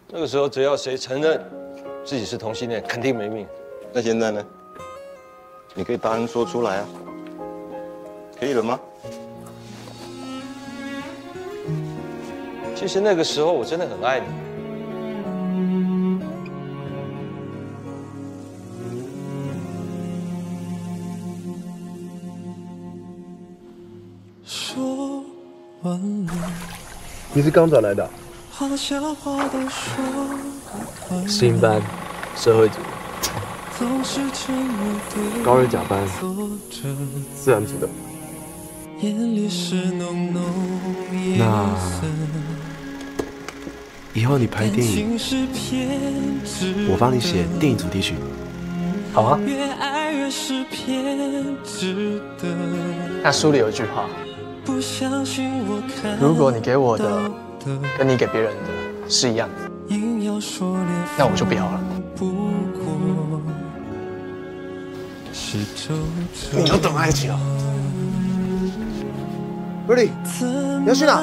那个时候只要谁承认自己是同性恋，肯定没命。 那现在呢？你可以大声说出来啊，可以了吗？ 其实那个时候我真的很爱你。 说完了。 你是刚转来的？ 实验班，社会组，高二甲班，自然组的。那以后你拍电影，我帮你写电影主题曲，好啊。 那书里有一句话：如果你给我的跟你给别人的是一样的，那我就不要了。 你要等爱情啊 ？Ready？ 你要去哪？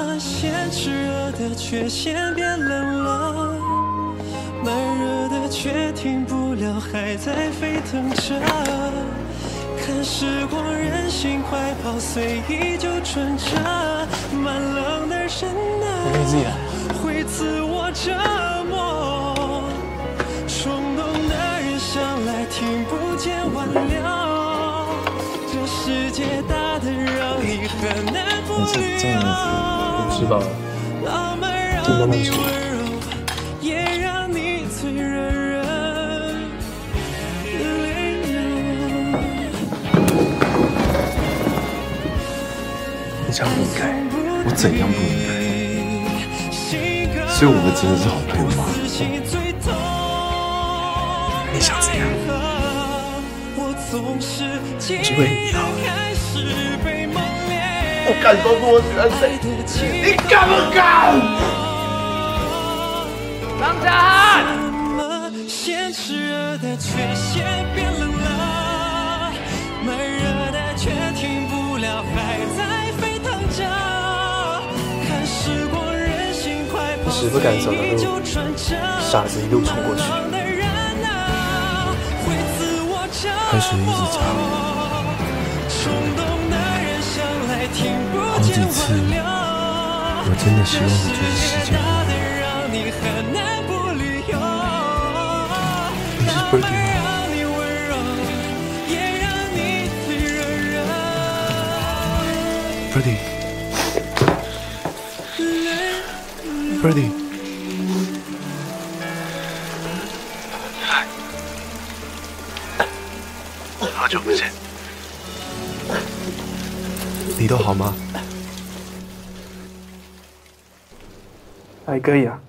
慢热的却停不了，还在沸腾着。看时光任性快跑，随意就纯着。慢冷的人啊，会自我折磨。冲动的人向来听不见挽留。这世界大的让你很难不旅游。 知道了，你慢慢说。 你这样不应该， 我怎样不应该？所以我们真的是好朋友吗？ 你想怎样？只为你好。我敢说出我喜欢谁，你敢不敢？ 张家汉。 先炽热的却先变冷了，慢热的却停不了，还在沸腾着。看时光任性快跑， 时不敢走的路，傻子一路冲过去。 开始一直唱，好几次，我真的希望我就是世界的唯一。 你是 Birdy 吗 Birdy， 嗨，好久不见， 你都好吗？ 还可以啊。